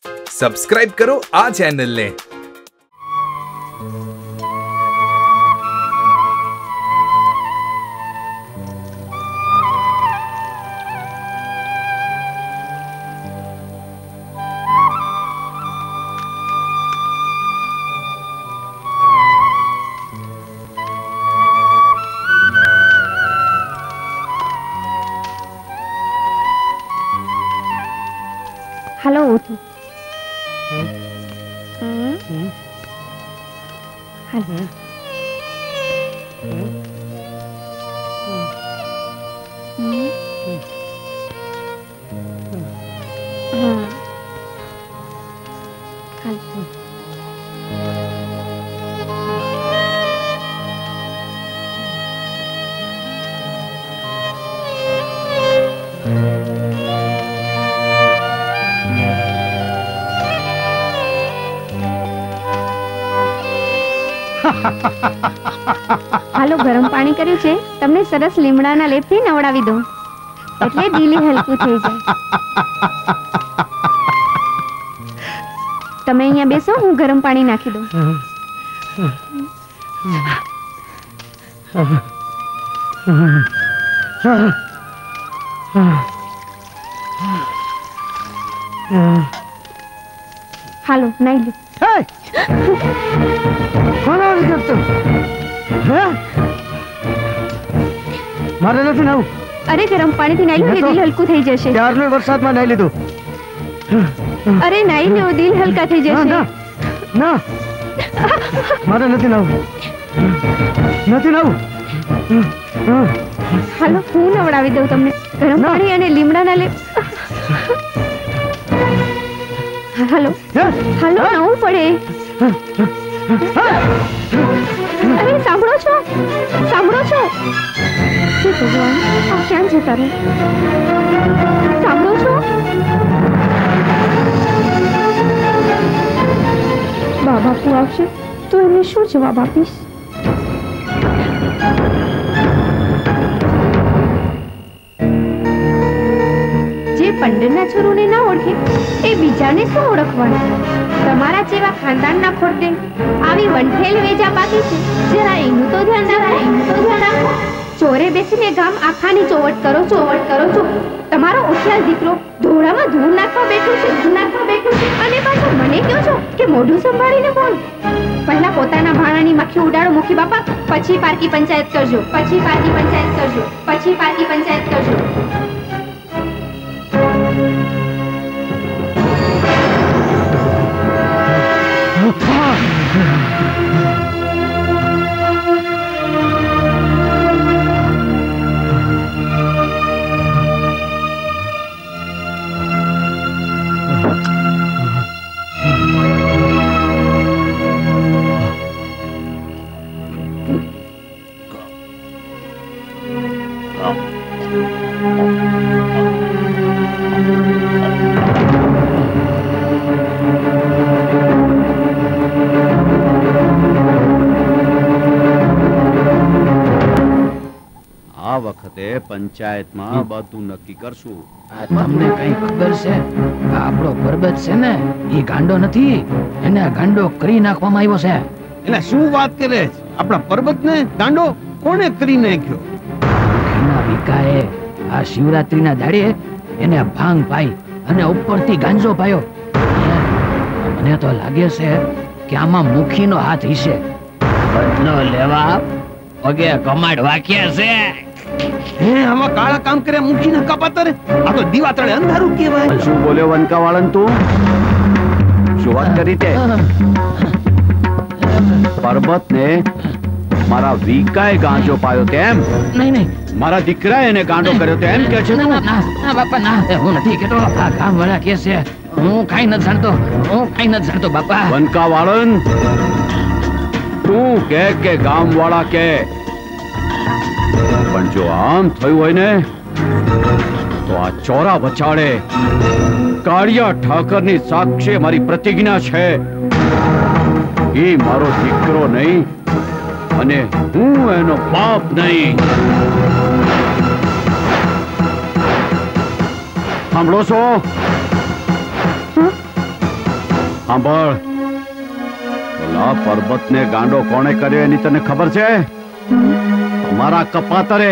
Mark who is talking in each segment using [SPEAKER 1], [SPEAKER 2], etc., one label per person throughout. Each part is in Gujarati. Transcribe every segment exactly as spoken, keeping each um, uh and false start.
[SPEAKER 1] સબસ્ક્રાઇબ કરો આ ચેનલને।
[SPEAKER 2] हेलो उठो। हेलो હાલો ગરમ પાણી કર્યું છે, તમને સરસ લીમડાના લેપથી નવડાવી દઉં એટલે દિલી હલકું થઈ જાય। તમે અહીંયા બેસો, હું ગરમ પાણી નાખી દઉં। હાલો નાઈ લો।
[SPEAKER 3] મારે નથી નાવું।
[SPEAKER 2] અરે ગરમ પાણીથી નાઈ લો, દિલ હલકું થઈ જશે।
[SPEAKER 3] ચારનો વરસાદમાં નાઈ લીધું।
[SPEAKER 2] અરે નાઈ લો, દિલ હલકા થઈ જશે।
[SPEAKER 3] ના ના મારે નથી નાવું, નથી નાવું।
[SPEAKER 2] હાલો હું નવડાવી દઉં તમને ગરમ પાણી અને લીમડાના લેપ। હાલો હાલો નવું પડે। અરે સાંભળો છો, સાંભળો છો? હે ભગવાન, આ ક્યાં જતા રહે? સાંભળો છો? બા બાપુ આવશે તો એમને શું જવાબ આપીશ? જે પંડરના છોરોને ના ઓળખે એ બીજાને શું ઓળખવાના? તમારા જેવા ખાનદાનના ખોરડે આવી વંઠેલ વેજા પાકી છે, જરા એનું તો ધ્યાન રાખો, એનું તો ધ્યાન રાખો। ચોરે બેસીને ગામ આખાની ચોવટ કરો ચોવટ કરો છો। તમારો ઉઠિયાલ દીકરો ધોળામાં ધૂળ નાખવા બેઠો છે, ધૂળ નાખવા બેઠો છે, અને પાછો મને કહો છો કે મોઢું સંભાળીને બોલ। પહેલા પોતાના ભાણાની મક્ખી ઉડાડો મુખી બાપા, પછી પારકી પંચાયત કરજો, પછી પારકી પંચાયત કરજો, પછી પારકી પંચાયત કરજો।
[SPEAKER 4] પંચાયતમાં બધું નક્કી કરશું।
[SPEAKER 5] તમને કઈ ખબર છે? આપણો પરબત છે ને, એ ગાંડો નથી, એને ગાંડો કરી નાખવામાં આવ્યો છે।
[SPEAKER 4] એટલે શું વાત કરે? આપણા પર્વતને ગાંડો કોણે કરી નાખ્યો?
[SPEAKER 5] એના વિકાએ આ શિવરાત્રીના દાડે એને ભાંગ પાઈ અને ઉપરથી ગાંજો પાયો। મને તો લાગે છે કે આમાં મુખીનો હાથ હશે। બદલો લેવા પગે કમાડ વાક્યા છે।
[SPEAKER 4] હે આમાં કાળા કામ કરે મૂકીને કપાતરે, આ તો દીવા તળે અંધારું કહેવાય। શું બોલ્યો વનકા વાળન તું? શું વાત કરી તે? પર્વતને મારા વિકાએ ગાંજો પાયો તેમ?
[SPEAKER 5] નહીં નહીં,
[SPEAKER 4] મારા દીકરાએ એને ગાંડો કર્યો તેમ કે છે?
[SPEAKER 5] ના ના બાપા ના, હું નથી કેતો। આ ગામ વાળા કે છે, હું કાઈ નથી જાણતો, હું કાઈ નથી જાણતો બાપા।
[SPEAKER 4] વનકા વાળન તું કે કે ગામ વાળા કે, પણ જો આમ થયું હોય ને તો આ ચોરા બચાડે કાળિયા ઠાકરની સાક્ષી મારી પ્રતિજ્ઞા છે, એ મારો દીકરો નહીં અને હું એનો બાપ નહીં। સાંભળો છો? સાંભળ, ઓલા પર્વતને ગાંડો કોણે કર્યો એની તને ખબર છે? તમારા કપાતરે.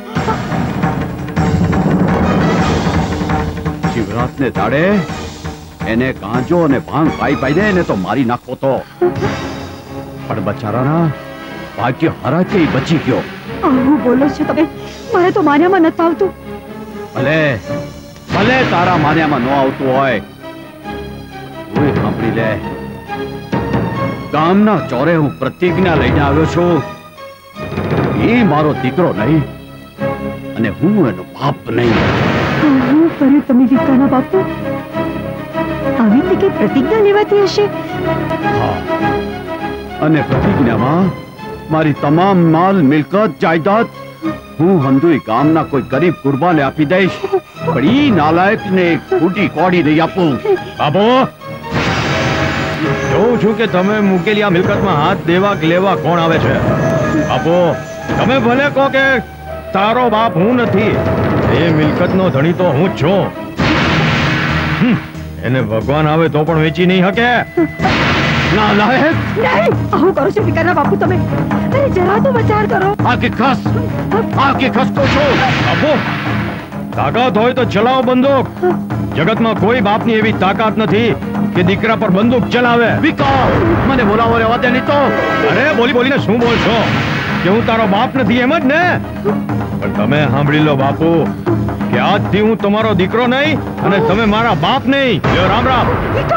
[SPEAKER 4] શિવરાતને દાડે એને ગાંજો અને ભાંગ પાઈ પાઈને એને તો મારી નાખો તો, પણ બચારાના ભાગ્ય હરાકે બચી ગયો.
[SPEAKER 6] આવું બોલો છો તમે? મારે તો માન્યામાં નથી આવતું.
[SPEAKER 4] ભલે ભલે તારા માન્યામાં ન આવતું હોય, તું સાંભળી લે. ગામના ચોરે હું પ્રતિજ્ઞા લઈને આવ્યો છું. એ મારો દીકરો નહીં અને હું એનો બાપ નહીં.
[SPEAKER 6] આવું કર્યું તમે વિકાના બાપુ? આવી રીતે કઈ પ્રતિજ્ઞા લેવાતી હશે?
[SPEAKER 4] હા, અને પ્રતિજ્ઞામાં મારી તમામ માલ મિલકત જાયદાદ હું હંધુઈ ગામના કોઈ ગરીબ કુરબાને આપી દઈશ, પણ ઈ નાલાયકને ખોટી કોડી નહીં આપું.
[SPEAKER 7] બાપુ, જોઉં છું કે તમે મૂકેલી આ મિલકતમાં હાથ દેવા કે લેવા કોણ આવે છે. બાપુ, તમે ભલે કહો કે તારો બાપ હું નથી, એ મિલકતનો ધણી તો હું જ છું. એને ભગવાન આવે તો પણ વેચી નહીં શકે.
[SPEAKER 4] નાલાયક!
[SPEAKER 6] નહીં, આવું કરો છો વિકાના બાપુ તમે? અરે જરા તો વિચાર કરો.
[SPEAKER 4] આખી ખસ આખી ખસતો છું.
[SPEAKER 7] બાપુ, તાકાત હોય તો ચલાવો બંદૂક. જગતમાં કોઈ બાપની એવી તાકાત નથી કે દીકરા પર બંદૂક ચલાવે.
[SPEAKER 4] વિકા, મને બોલાવો રહેવા દે નહીં તો.
[SPEAKER 7] અરે બોલી બોલીને શું બોલશો કે હું તારો બાપ નથી, એમ જ ને? પણ તમે સાંભળી લો બાપુ, કે આજથી હું તમારો દીકરો નહીં અને તમે મારા બાપ નહીં. રામ રામ.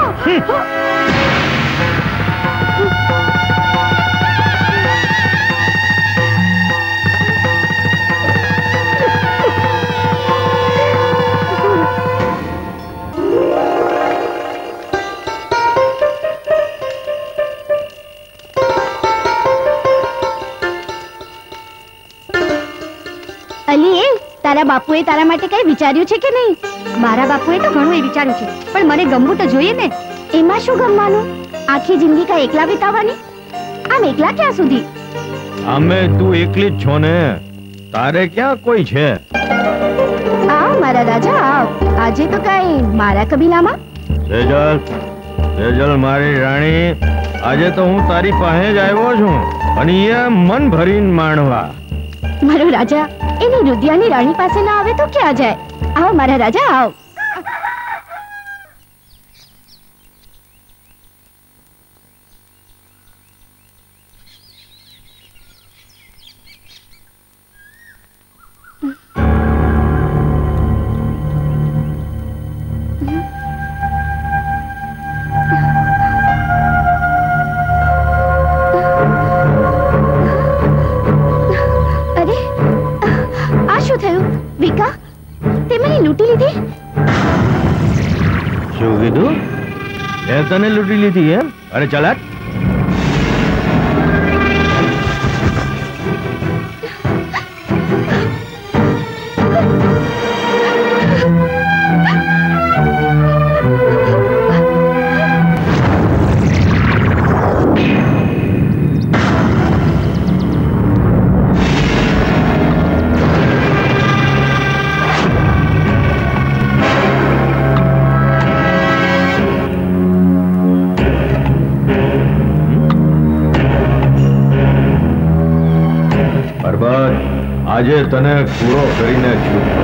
[SPEAKER 2] અલી, તારા બાપુએ તારા માટે કઈ વિચાર્યું છે કે નહીં? મારા બાપુએ તો ઘણું એ વિચાર્યું છે, પણ મને ગમવું તો જોઈએ ને. એમાં શું ગમવાનું? આખી જિંદગી કા એકલા વિતાવવાની? આમ એકલા ક્યાં સુધી?
[SPEAKER 7] અમે તું એકલી જ છો ને, તારે ક્યાં કોઈ છે?
[SPEAKER 2] આવ મારા રાજા આવ. આજે તો કઈ મારા કબીલામાં?
[SPEAKER 7] સેજલ, સેજલ મારી રાણી, આજે તો હું તારી પાસે જ આવ્યો છું અને એ મન ભરીને માણવા.
[SPEAKER 2] મારો રાજા એની રુદિયાની રાણી પાસે ના આવે તો ક્યાં જાય? આવ મારા રાજા આવ.
[SPEAKER 7] શું કીધું? મેં તને લૂંટી લીધી એમ? અરે ચાલ હટ. આજે તને પૂરો કરીને છૂટો.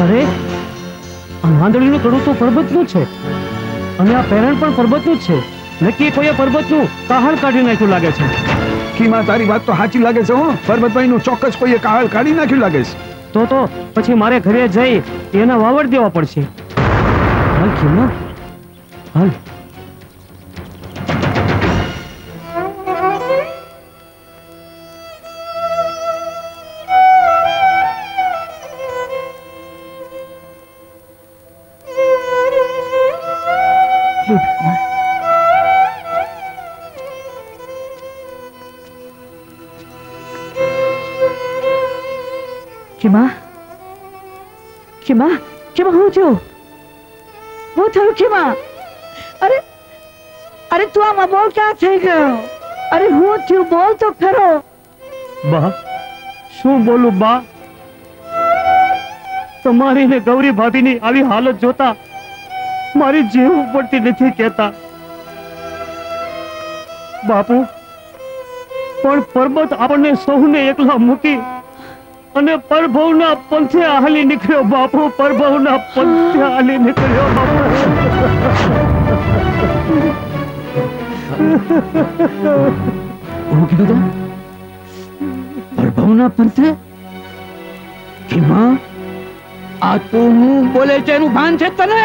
[SPEAKER 3] અરે આ વાંદળીનું કડું તો પર્વતનું છે અને આ પેરણ પણ પર્વતનું જ છે. નક્કી કોઈએ પર્વતનું કાહળ કાઢી નાખ્યું લાગે છે.
[SPEAKER 1] ખીમા તારી વાત તો સાચી લાગે છે હો. પરબતભાઈ નું ચોક્કસ કોઈએ કાહળ કાઢી નાખ્યું લાગે છે.
[SPEAKER 3] તો તો પછી મારે ઘરે જઈ એના વાવડ દેવા પડશે. હાલ ખીમા હાલ.
[SPEAKER 6] ખીમા ખીમા ખીમા હું થયું હું થયું ખીમા? અરે અરે તું આમાં બોલ ક્યાં થઈ ગયો? અરે હું થયું બોલ તો ખરો.
[SPEAKER 3] બા શું બોલું બા? તમારી ને ગૌરી ભાભીની આવી હાલત જોતા મારી જીવ ઉપડતી નથી કહેતા. બાપુ પણ પર્વત આપણને સૌને એકલા મૂકી અને પરભવના પંથે હાલી નીકળ્યો. બાપુ પરભવના પંથે હાલી નીકળ્યો. બાપુ
[SPEAKER 5] હું કીધું તો પરભવના પંથે? ખીમા આ તું હું બોલે છે એનું ભાન છે તને?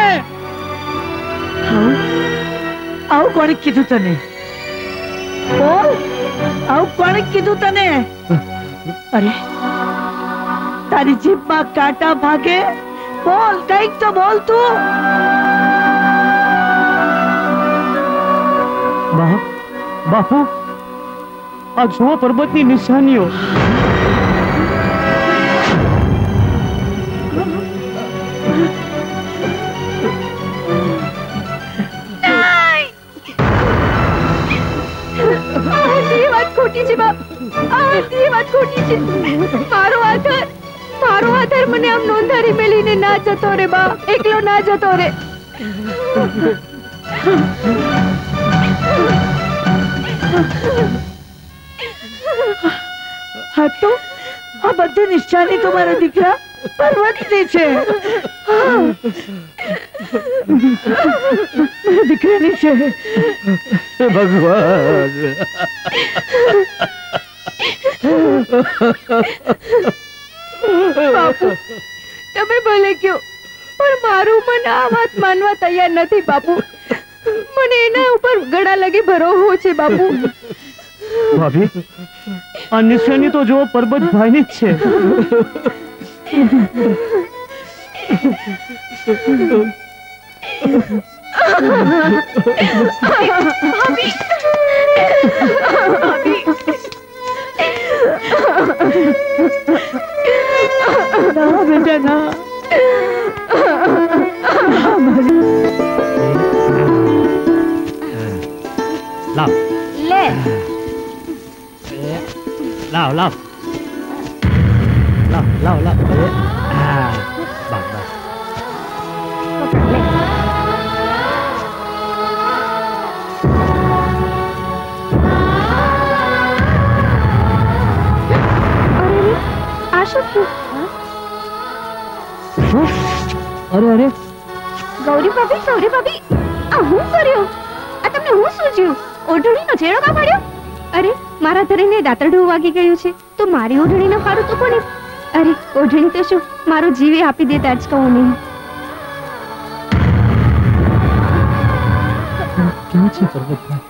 [SPEAKER 6] આવું કોણે કીધું તને? બોલ આવું કોણે કીધું તને? અરે તારી જીભમાં કાંટા ભાગે. બોલ કઈક તો બોલ તું.
[SPEAKER 3] બા બાપુ આ જુઓ પર્વતની નિશાનીઓ.
[SPEAKER 2] ખોટી છે બાપ, આ વાત ખોટી છે. મારો આધાર મારો આધાર મને આમ નોંધારી મેલીને ના જતો રે બા, એકલો ના જતો રે.
[SPEAKER 6] હા તો આ બધી નિશાની તો મારા દીકરા પર્વતની છે. મારા દીકરાની છે.
[SPEAKER 5] ભગવાન
[SPEAKER 2] બાપુ તમે ભલે કયો પણ મારું મન આ વાત માનવા તૈયાર નથી બાપુ. મને એના ઉપર ગળા લગી ભરોસો છે બાપુ.
[SPEAKER 3] ભાભી આ નિશાની તો જો પરબતભાઈની જ છે.
[SPEAKER 6] ના બેટા ના.
[SPEAKER 3] લાવ
[SPEAKER 2] લે
[SPEAKER 3] લાવ લાવ લાવ લાવ લાવ. હા બસ બસ.
[SPEAKER 2] આ શું થયું?
[SPEAKER 3] અરે અરે
[SPEAKER 2] ગૌરી ભાભી, ગૌરી ભાભી, આ હું કર્યું? આ તમને હું સૂજ્યું? ઓઢણીનો છેડો કા પાડ્યો? અરે મારા ધરીને દાંતરડું વાગી ગયું છે તો મારી ઓઢણીનો ફાડું તો કોને? અરે ઓઢણી તો શું મારો જીવે આપી દે તાજ કહું નહીં.
[SPEAKER 3] કેમ છે પર્વતભાઈ?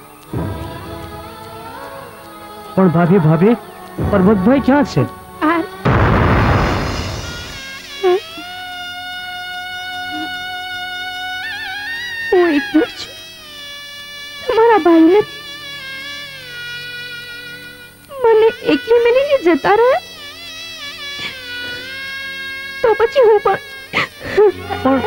[SPEAKER 3] પણ ભાભી ભાભી પર્વતભાઈ ક્યાં છે?
[SPEAKER 2] આ હું એકલો જ છું, તમારા ભાઈને મને એકલી મેલીને જતા રહ્યા તો પછી હું પણ
[SPEAKER 3] પણ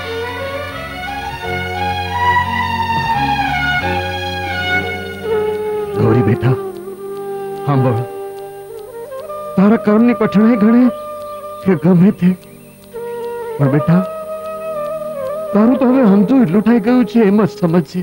[SPEAKER 1] ગૌરી બેટા સાંભળ, તારા કર્મની કઠણાઈ ગણે કે ગમે તે, પણ બેટા તારું તો હવે હમતું એટલું થઈ ગયું છે એમ જ સમજશે.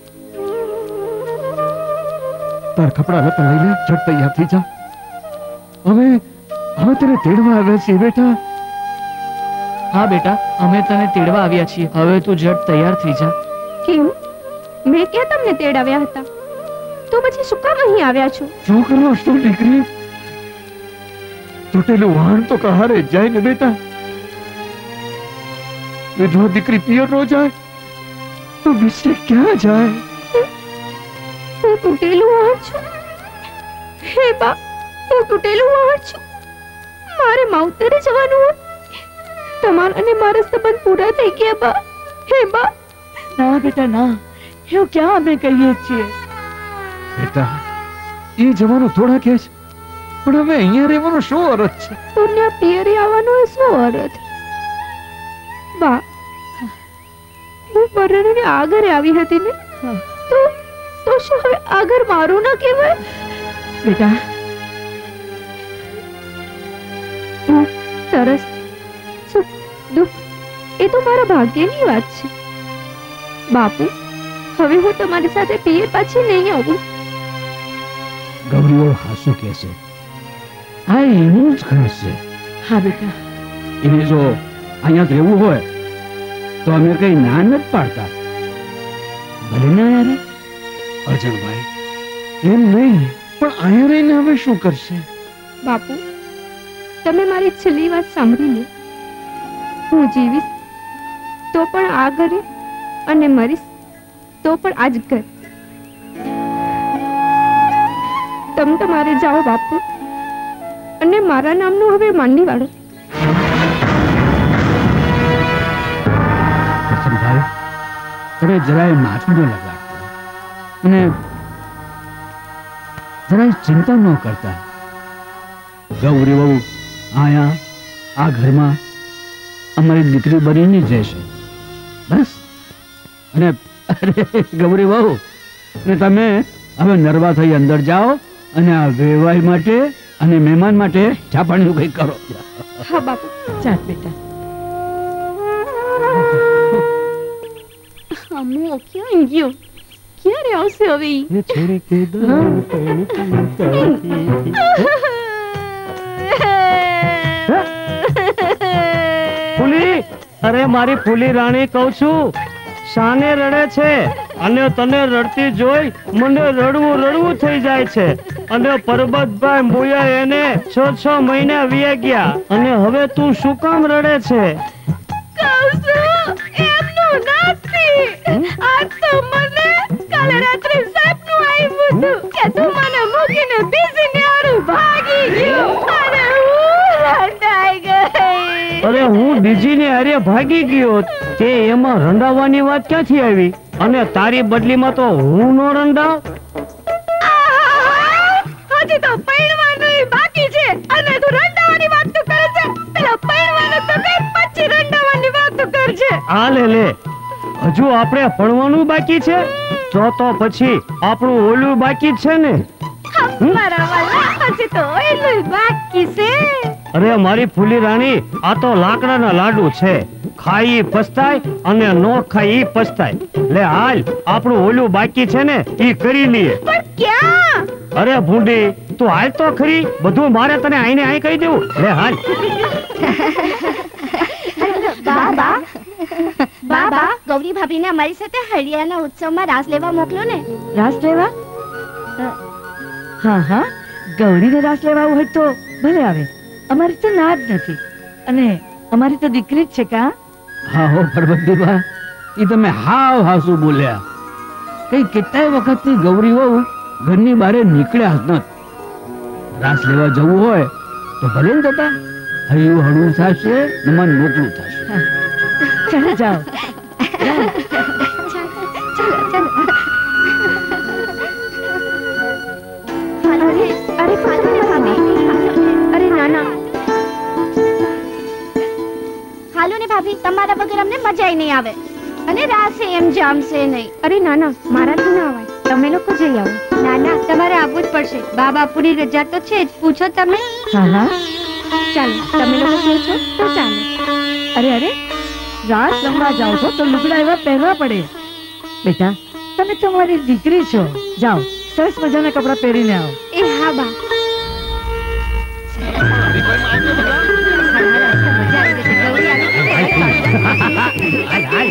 [SPEAKER 1] તાર કપડા લતા લઈ લે, ઝટ તૈયાર થઈ જા. હવે હવે તને તેડવા આવ્યા છીએ બેટા.
[SPEAKER 5] હા બેટા, અમે તને તેડવા આવ્યા છીએ. હવે તું ઝટ તૈયાર થઈ જા.
[SPEAKER 2] કેમ? મેં ક્યાં તમને તેડાવ્યા હતા? તો પછી શું કામ અહીં આવ્યા છો?
[SPEAKER 1] શું કરો છો દીકરી? તૂટેલું વાહન તો કહારે જાય ને બેટા. વિધવા દીકરી પિયર નો જાય તો વિશે ક્યાં જાય?
[SPEAKER 2] હું તૂટેલું વાહન છું. હે બા, હું તૂટેલું વાહન છું. મારે માવતરે જવાનું હોય. તમારા અને મારા સંબંધ પૂરા થઈ ગયા બા. હે બા.
[SPEAKER 6] ના બેટા ના, એવું ક્યાં અમે કહીએ છીએ?
[SPEAKER 1] બેટા, એ જવાનો થોડા કે છે, પણ હવે અહીંયા રહેવાનો શું અર્થ છે?
[SPEAKER 2] પુણ્ય પિયરે આવવાનો એ શું અર્થ? બા, હું પરણીને આગળ આવી હતી ને, તો તો શું હવે આગળ મારું ના કહેવાય?
[SPEAKER 6] બેટા,
[SPEAKER 2] સરસ સુખ દુઃખ એ તો મારા ભાગ્યની વાત છે. બાપુ, હવે હું તમારી સાથે પિયર પાછી નહીં આવું.
[SPEAKER 5] ગૌરીઓ હાસુ કે છે, હા એનું જ ઘર છે.
[SPEAKER 6] હા બેટા,
[SPEAKER 5] એને જો અહીંયા જ રહેવું હોય તો અમે કઈ ના નથી પાડતા. ભલે ના યાર અર્જણભાઈ.
[SPEAKER 1] એમ નહીં, પણ અહીંયા રહીને હવે શું કરશે?
[SPEAKER 2] બાપુ, તમે મારી છેલ્લી વાત સાંભળી લો. હું જીવીશ તો પણ આ ઘરે અને મરીશ તો પણ આ જ ઘર. તમે તમારે જાઓ બાપુ, અને મારા નામનું હવે માંડી વાળો.
[SPEAKER 5] કરશનભાઈ, તમે જરાય માથું ન લગાડતા અને જરાય ચિંતા ન કરતા. ગૌરી બહુ આયા આ ઘરમાં અમારી દીકરી બનીને જ રહેશે બસ. અને અરે ગૌરી બહુ, ને તમે હવે નરવા થઈ અંદર જાઓ અને આ વેવાઈ માટે અને મહેમાન માટે ચા પાણીનું કંઈક કરો.
[SPEAKER 2] હા બાપુ.
[SPEAKER 6] ચાલ બેટા.
[SPEAKER 2] અમો ક્યાં ગયો? ક્યારે આવશે હવે ઈ?
[SPEAKER 3] ફૂલી, અરે મારી ફૂલી રાણી કહું છું, શાને રડે છે? અને તને રડતી જોઈ મને રડવું રડવું થઈ જાય છે. અને પરબતભાઈ મોયા એને છ છ મહિના વીએ ગયા, અને હવે તું શું કામ રડે છે?
[SPEAKER 2] આજ તો મને કાલે રાત્રે સપનું આવ્યું હતું કે તું મને મૂકીને બીજીને આરું ભાગી ગયો અને હું રડાઈ ગઈ.
[SPEAKER 3] અરે હું બીજીને હારે ભાગી ગયો, તે એમાં રંડાવાની વાત ક્યાંથી આવી? અને તારી બદલીમાં તો હું નો રંડાવ.
[SPEAKER 2] હજી તો પૈણવાનું બાકી છે અને તું રંડાવાની વાત તો કરે છે. પેલા પૈણવાનું તો કઈ પછી રંડાવાની વાત તો કરજે.
[SPEAKER 3] આ લે લે, હજુ આપણે ભણવાનું બાકી છે, તો તો પછી આપણું ઓલું બાકી જ છે ને.
[SPEAKER 2] મારા વાલા, હજી તો ઓલું બાકી છે.
[SPEAKER 3] અરે મારી ફૂલી રાણી, આ તો લાકડાના લાડુ છે. ખાઈ પસ્તાય અને નો ખાઈ પસ્તાય. લે હાલ, આપણું ઓલું બાકી છે ને ઈ કરી લઈએ.
[SPEAKER 2] પણ ક્યાં?
[SPEAKER 3] અરે ભૂંડી, તું હાલ તો ખરી, બધું મારે તને આઈને આઈ કહી દેવું. લે હાલ.
[SPEAKER 2] બાબા બાબા, ગૌરી ભાભીને અમારી સાથે હરિયાના ઉત્સવમાં રાસ લેવા મોકલો ને.
[SPEAKER 6] રાસ લેવા? હા હા, ગૌરીને રાસ લેવા હોય તો ભલે આવે. અમારી તો ના જ નથી, અને અમારી તો દીકરી જ છે. કા
[SPEAKER 5] હા હો પરબતદીપા, એ તમે હાવ હાસુ બોલ્યા. કઈ કેટલાય વખતથી ગૌરી વહુ ઘરની બહાર નીકળ્યા જ નથી. રાસ લેવા જવું હોય તો ભલે ને જતા, હૈયું હળવું થશે ને મન મોકળું થશે.
[SPEAKER 6] ચાલો જાઓ.
[SPEAKER 2] ચાલો ચાલો. અરે અરે ભાભી, અરે નાના. હાલો ને ભાભી, તમારા વગર અમને મજા નહીં આવે, અને રાસે એમ જામશે નહીં. અરે નાના, મારાથી ના આવાય, તમે લોકો જઈ આવો. નાના, તમારે આવવું જ પડશે. બા બાપુની રજા તો છે જ, પૂછો તમે.
[SPEAKER 6] હા હા,
[SPEAKER 2] ચાલો, તમે લોકો પૂછો તો ચાલો.
[SPEAKER 6] અરે અરે, રાસ રમવા જાઓ છો તો લુગડા એવા પહેરવા પડે. બેટા, તમે તો મારી દીકરી છો, જાઓ સરસ મજાના કપડા પહેરીને આવો.
[SPEAKER 2] એ હા બા. મજા આવી ગઈ.
[SPEAKER 5] હાલ હાલ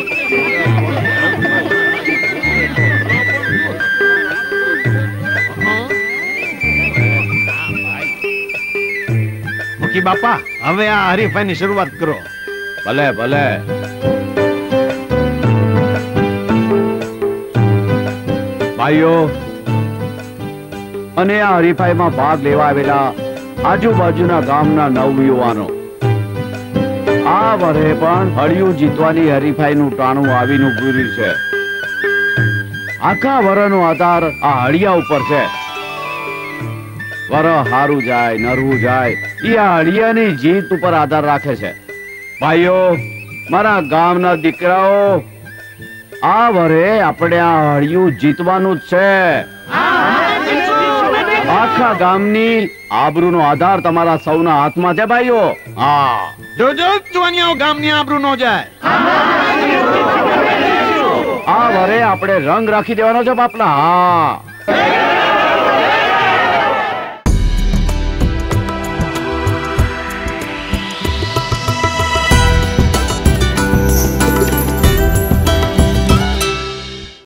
[SPEAKER 7] મુખી બાપા હવે આ હરીફાઈની શરૂઆત કરો.
[SPEAKER 4] ભલે ભલે. ભાઈઓ અને આ હરીફાઈમાં ભાગ લેવા આવેલા આજુબાજુના ગામના નવયુવાનો, આ વરે પણ હળિયું જીતવાની હરીફાઈનું ટાણું આવીનું પૂર્યું છે. આખા વરનો આધાર આ હળિયા ઉપર છે. વર હારું જાય નરવું જાય એ આ હળિયાની જીત ઉપર આધાર રાખે છે. ભાઈઓ, મારા ગામના દીકરાઓ, આ વરે આપણે આ હળિયું જીતવાનું જ છે. આખા ગામની આબરૂનો આધાર તમારા સૌના હાથમાં છે ભાઈઓ. હા,
[SPEAKER 7] જોજો જુવાનિયાઓ ગામની આબરૂ નો જાય.
[SPEAKER 4] આ વરે આપણે રંગ રાખી દેવાનો છે બાપલા. હા,